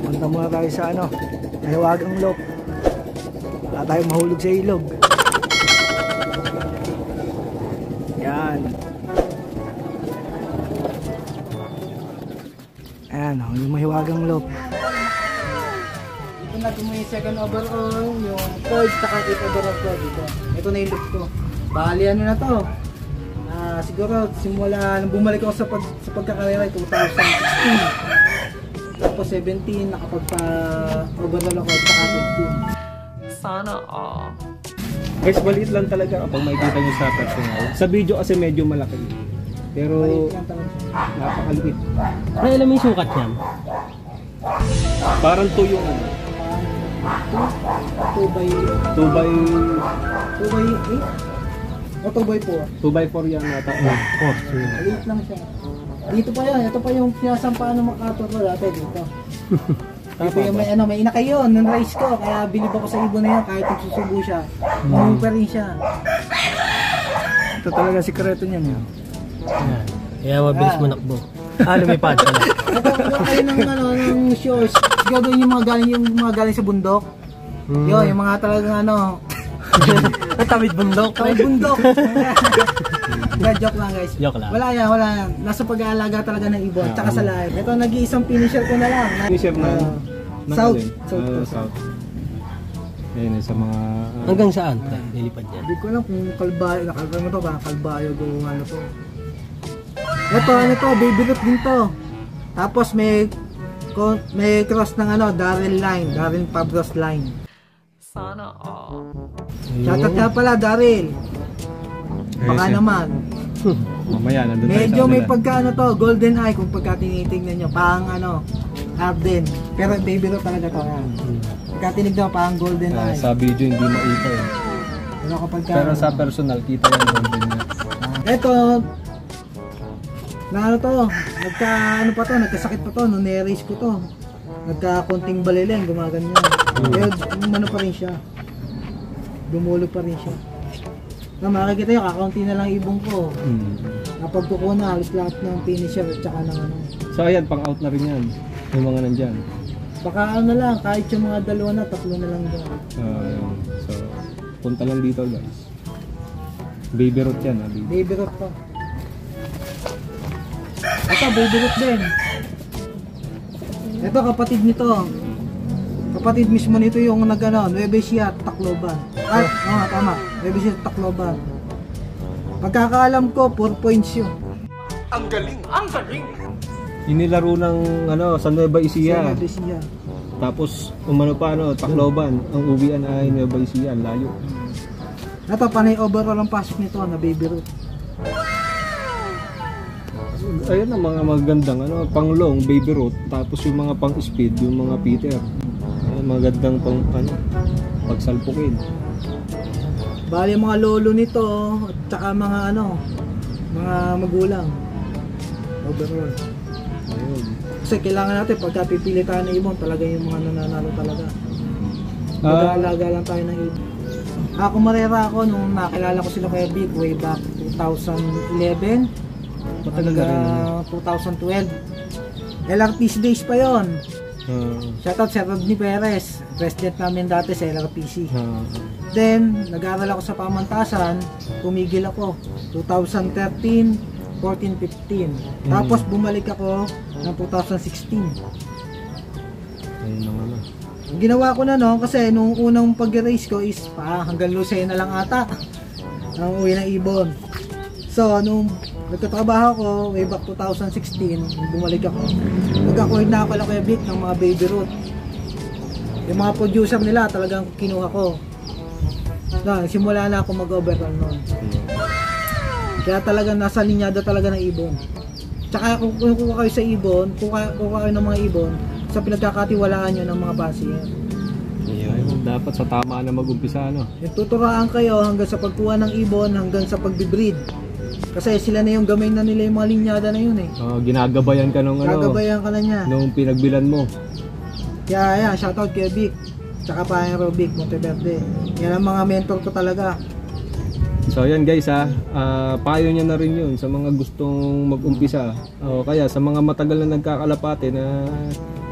Punta muna tayo sa ano, Mahiwagang Loop. Wala tayong mahulog sa ilog. Yan. Ayan, yung Mahiwagang Loop. Ito na yung second overall, yung third saka eighth overall ko dito. Ito na yung loop ko. Bali ano na to. Siguro simula nung bumalik ako sa pagkakarera 2016. Tapos 17 nakapagpa-overall ako sa 18. Sana all. Guys, maliit lang talaga kapag makikita nyo sa personal. Sa video kasi medyo malaki. Pero napakaliit. Ay, alam mo yung sukat niyan? Parang 2 yung 2 by 8? O 2 by 4? 2 by 4 yan nata. Maliit lang siya. Dito pa yan. Ito pa yung sinasampaan ng MacArthur ko dati dito. Dito yung may inakay yun, nung race ko. Kaya bilib ako sa ibon na yan kahit nagsusubo siya. Mahuli pa rin siya. Ito talaga sikreto niyan yun. Kaya mabilis manakbo. Lumipad ka na. Ito kayo ng shows. Gagawin yung mga galing sa bundok. Yun, yung mga talagang Tawid bundok. Tawid bundok. Joke lang guys. Joke lang. Wala yan. Nasa pag-aalaga talaga ng ibon. Tsaka sa live. Ito nag-iisang finisher ko na lang. Finisher na South. Ayun sa mga... Hanggang saan? Nilipad yan. Hindi ko alam kung kalbayo. Nakalbayo mo to ba? Kalbayo doon ano to. Ito, baby root din to. Tapos may cross ng Darren Pabros line. Sana all. Shoutout nga pala, Daryl. Baka naman. Mamaya, nandun tayo medyo sa may kanila. pagka Golden Eye kung pagka tinitignan nyo. Parang Arden. Pero baby root talaga to. Pagka tinignan mo, parang Golden Eye. Sa video hindi makita eh. Pero sa personal, kita yung golden niya. Ito, nagkasakit pa to, nung ne-race ko to. Nagkakunting balileng, gumaganyan. Pero pa rin siya. Dumulog pa rin siya. Makikita nyo, kakaunti na lang ibong ko. Napagkuko na, halos lahat ng finisher at saka ng So ayan, pang out na rin yan. Yung mga nandyan. Baka lang, kahit yung mga 2 na, 3 na lang dyan. So, punta lang dito guys. Baby root yan ha, baby. Baby root pa. Ito, baby root din. Ito, kapatid nito. Kapatid mismo nito yung Nueva Ecija, Tacloban. Tama. Nueva Ecija, Tacloban. Pagkakaalam ko, 4 points yun. Ang galing! Ang galing! Inilaro ng sa Nueva Ecija. Nueva Ecija. Tapos Tacloban. Ang uwian ay Nueva Ecija, layo. Ito, panay overall ang pasok nito na baby root. Ayun ang mga magandang pang long baby root, tapos yung mga pang speed, yung mga Peter. Ayun, magandang pang pagsalpukin. Bali yung mga lolo nito at saka mga mga magulang. Overall. Ayun. Kasi kailangan natin pagka pipili tayo ng ibon, talaga yung mga nananalo talaga. Mag-aalaga lang tayo ng ibon. Ako marera ako nung nakilala ko sila kay Big way back 2011. Matagal na rin 2012. LRPC days pa yon. Shoutout Sir Rodney Perez, president namin dati sa LRPC. Then, nag-aaral ako sa pamantasan, tumigil ako 2013, 14, 15. Tapos bumalik ako ng 2016. Ayun naman Ginawa ko na kasi nung unang pag-race ko is hanggang Lucena na lang ata ang uwi ng ibon. So, nung nagtatrabaho ko way back 2016, bumalik ako. Nag-accord na ako lang kay Vic ng mga baby root. Yung mga producer nila talagang kinuha ko. Simula na ako mag-overall noon. Kaya talaga nasa linyada talaga ng ibon. Tsaka kung kuha kayo sa ibon, kuha kayo ng mga ibon sa pinagkakatiwalaan nyo ng mga basihan. Ayun, dapat sa tama na mag-umpisa Yung tuturaan kayo hanggang sa pagkuha ng ibon, hanggang sa pag-breed. Kasi sila na yung gamay na nila yung mga linyada na yun eh. Ginagabayan ka nung Gagabayan ka na niya. nung pinagbilan mo. Kaya shoutout kay Vic. Tsaka pa yung Robic, Monteverde. Yan ang mga mentor ko talaga. So ayan guys payo niya na rin yun sa mga gustong mag-umpisa. O kaya sa mga matagal na nagkakalapate na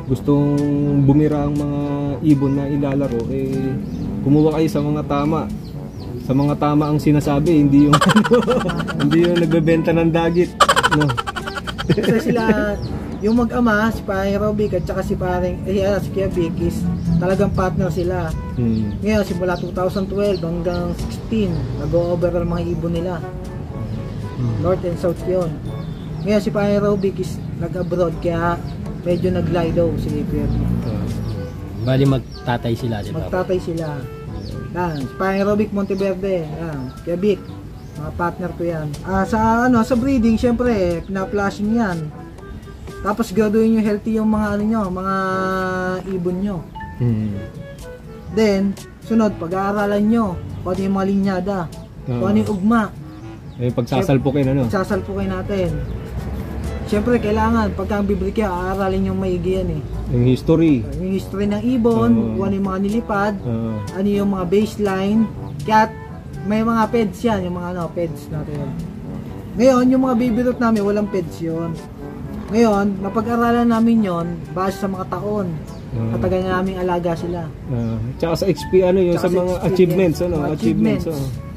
gustong bumira ang mga ibon na ilalaro, eh kumuha kayo sa mga tama. Sa mga tama ang sinasabi, hindi yung hindi yung nagbebenta ng dagit, no. Kasi sila, yung mag-ama, si Paring Robic at saka si si Kuya Vic is talagang partner sila. Ngayon, simula 2012 hanggang 16, nag-o-overall mga ibon nila. North and South yun. Ngayon, si Paring Robic is nag-abroad, kaya medyo nag-glido si Kuya Vic. Bali magtatay sila, di ba? Magtatay sila. Yan, si Paring Robic Monteverde, yan, Kuya Vic, mga partner ko yan. Sa breeding, syempre, pina-flashing yan. Tapos graduin nyo healthy yung mga mga ibon nyo. Then, sunod, pag-aaralan nyo kung ano yung mga linyada, kung ano yung ugma. Eh, pagsasalpukin, ano? Pagsasalpukin natin. Siyempre, kailangan, pagka ang bibili kayo, aaralin yung maigi yan eh. Yung history. Yung history ng ibon, kung ano yung mga nilipad, ano yung mga baseline. Kaya may mga peds yan, yung mga peds natin. Ngayon, yung mga baby root namin, walang peds yun. Ngayon, napag-aralan namin yon base sa mga taon. Katagal na namin alaga sila. Tsaka sa XP, yung sa mga achievements, achievements.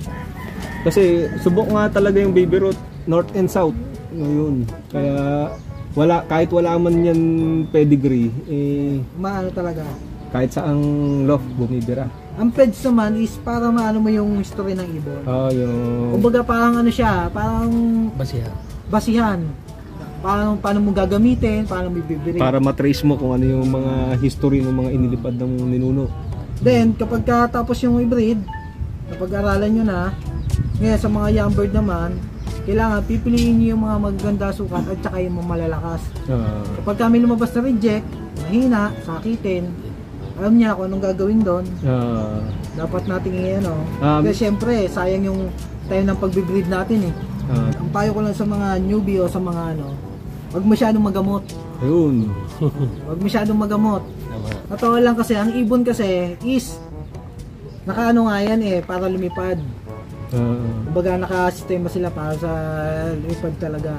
Kasi subok nga talaga yung baby root, North and South. Ngayon, kaya kahit wala man yan pedigree, Maano talaga. Kahit saang loft bumibira. Ang peds naman is para maano mo yung history ng ibon. Yung... Kumbaga parang siya, parang basihan. Paano mo gagamitin, paano mo bibili. Para matrace mo kung ano yung mga history ng mga inilipad ng ninuno. Then, kapag tapos yung i-breed, napag-aralan nyo na, ngayon sa mga young bird naman, kailangan pipiliin nyo yung mga magaganda sukat at saka yung mga malalakas. Kapag kami lumabas na reject, mahina, sakitin, alam niya kung anong gagawin doon. Dapat natin kasi syempre, sayang yung time ng pagbe-breed natin eh. Ang payo ko lang sa mga newbie o sa mga wag masyadong magamot. Ayun. Wag masyadong magamot. Totoo lang kasi, ang ibon kasi is nakaano nga yan para lumipad. Kumbaga nakasistema sila para sa lumipad talaga.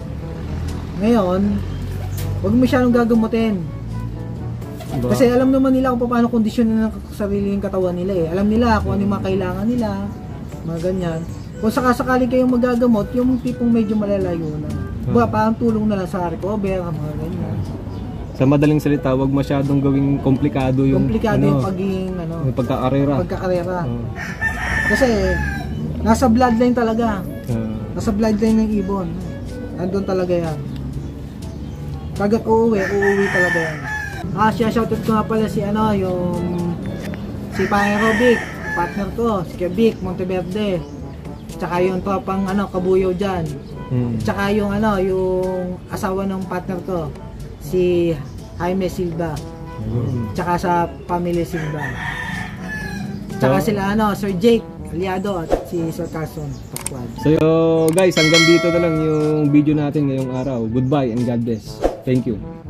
Ngayon, wag masyadong gagamutin. Kasi alam naman nila kung paano kondisyonin ng sariling katawan nila eh. Alam nila kung ano yung mga kailangan nila, mga ganyan. Kung sakasakaling kayong magagamot, yung tipong medyo malalayo na. Parang tulong na lang sa recover, mga ganyan. Sa madaling salita, wag masyadong gawing komplikado yung yung pagiging yung pagkakarera. Kasi nasa bloodline talaga. Nasa bloodline ng ibon. Andun talaga yan. Kagat uuwi talaga yan. Shoutout ko nga pala si si Paring Robic, partner ko, si Kuya Vic Monteverde. Tsaka yung tropang kabuyaw dyan. Tsaka yung yung asawa ng partner ko, si Jaime Silva. Tsaka sa family Silva. Tsaka sila Sir Jake Aliado at si Sir Carson Pascual. So guys, hanggang dito na lang yung video natin ngayong araw. Goodbye and God bless. Thank you.